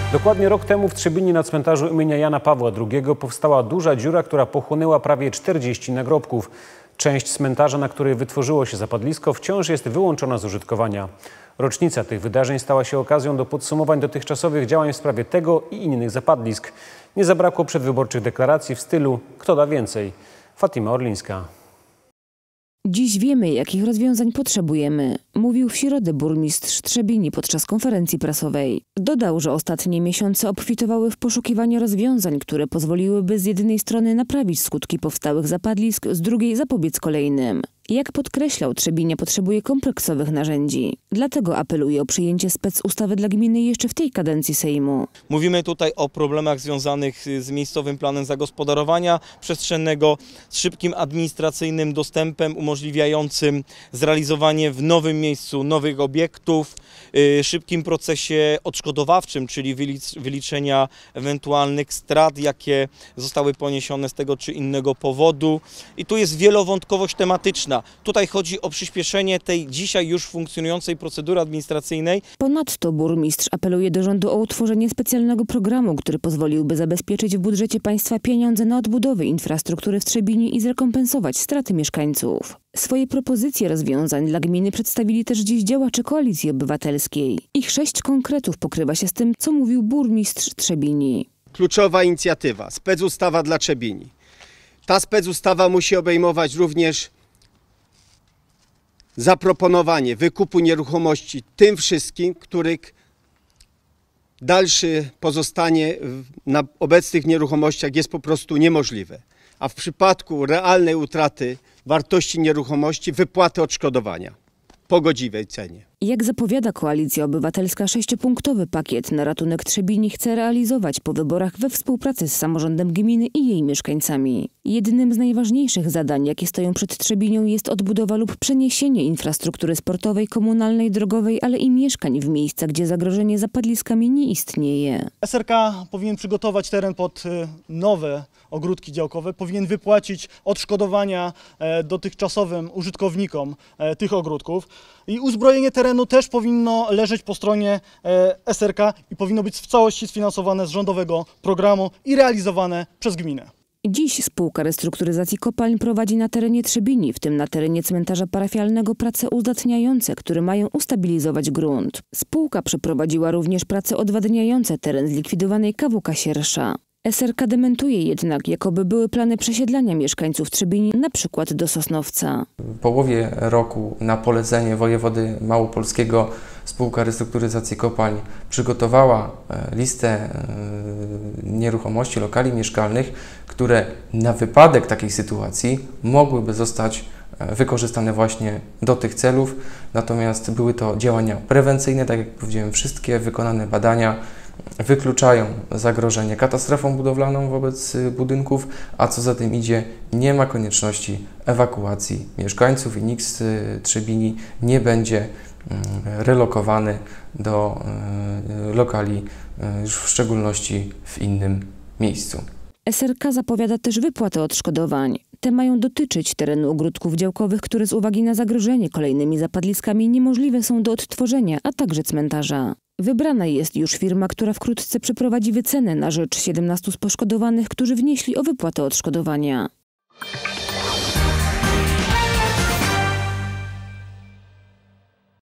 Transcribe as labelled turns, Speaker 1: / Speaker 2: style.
Speaker 1: Dokładnie rok temu w Trzebini na cmentarzu imienia Jana Pawła II powstała duża dziura, która pochłonęła prawie 40 nagrobków. Część cmentarza, na której wytworzyło się zapadlisko, wciąż jest wyłączona z użytkowania. Rocznica tych wydarzeń stała się okazją do podsumowań dotychczasowych działań w sprawie tego i innych zapadlisk. Nie zabrakło przedwyborczych deklaracji w stylu „Kto da więcej?”. Fatima Orlińska.
Speaker 2: Dziś wiemy, jakich rozwiązań potrzebujemy, mówił w środę burmistrz Trzebini podczas konferencji prasowej. Dodał, że ostatnie miesiące obfitowały w poszukiwanie rozwiązań, które pozwoliłyby z jednej strony naprawić skutki powstałych zapadlisk, z drugiej zapobiec kolejnym. Jak podkreślał, Trzebinia potrzebuje kompleksowych narzędzi. Dlatego apeluje o przyjęcie specustawy dla gminy jeszcze w tej kadencji Sejmu.
Speaker 3: Mówimy tutaj o problemach związanych z miejscowym planem zagospodarowania przestrzennego, z szybkim administracyjnym dostępem umożliwiającym zrealizowanie w nowym miejscu nowych obiektów, szybkim procesie odszkodowawczym, czyli wyliczenia ewentualnych strat, jakie zostały poniesione z tego czy innego powodu. I tu jest wielowątkowość tematyczna. Tutaj chodzi o przyspieszenie tej dzisiaj już funkcjonującej procedury administracyjnej.
Speaker 2: Ponadto burmistrz apeluje do rządu o utworzenie specjalnego programu, który pozwoliłby zabezpieczyć w budżecie państwa pieniądze na odbudowę infrastruktury w Trzebini i zrekompensować straty mieszkańców. Swoje propozycje rozwiązań dla gminy przedstawili też dziś działacze Koalicji Obywatelskiej. Ich 6 konkretów pokrywa się z tym, co mówił burmistrz Trzebini.
Speaker 4: Kluczowa inicjatywa, specustawa dla Trzebini. Ta specustawa musi obejmować również zaproponowanie wykupu nieruchomości tym wszystkim, których dalsze pozostanie na obecnych nieruchomościach jest po prostu niemożliwe. A w przypadku realnej utraty wartości nieruchomości wypłaty odszkodowania po godziwej cenie.
Speaker 2: Jak zapowiada Koalicja Obywatelska, 6-punktowy pakiet na ratunek Trzebini chce realizować po wyborach we współpracy z samorządem gminy i jej mieszkańcami. Jednym z najważniejszych zadań, jakie stoją przed Trzebinią, jest odbudowa lub przeniesienie infrastruktury sportowej, komunalnej, drogowej, ale i mieszkań w miejsca, gdzie zagrożenie zapadliskami nie istnieje.
Speaker 5: SRK powinien przygotować teren pod nowe ogródki działkowe, powinien wypłacić odszkodowania dotychczasowym użytkownikom tych ogródków i uzbrojenie terenu też powinno leżeć po stronie SRK i powinno być w całości sfinansowane z rządowego programu i realizowane przez gminę.
Speaker 2: Dziś spółka restrukturyzacji kopalń prowadzi na terenie Trzebini, w tym na terenie cmentarza parafialnego, prace uzdatniające, które mają ustabilizować grunt. Spółka przeprowadziła również prace odwadniające teren zlikwidowanej KWK Siersza. SRK dementuje jednak, jakoby były plany przesiedlania mieszkańców Trzebini, na przykład do Sosnowca.
Speaker 6: W połowie roku na polecenie wojewody małopolskiego spółka restrukturyzacji kopalń przygotowała listę nieruchomości, lokali mieszkalnych, które na wypadek takiej sytuacji mogłyby zostać wykorzystane właśnie do tych celów. Natomiast były to działania prewencyjne, tak jak powiedziałem, wszystkie wykonane badania wykluczają zagrożenie katastrofą budowlaną wobec budynków, a co za tym idzie, nie ma konieczności ewakuacji mieszkańców i nikt z Trzebini nie będzie relokowany do lokali, już w szczególności w innym miejscu.
Speaker 2: SRK zapowiada też wypłatę odszkodowań. Te mają dotyczyć terenu ogródków działkowych, które z uwagi na zagrożenie kolejnymi zapadliskami niemożliwe są do odtworzenia, a także cmentarza. Wybrana jest już firma, która wkrótce przeprowadzi wycenę na rzecz 17 poszkodowanych, którzy wnieśli o wypłatę odszkodowania.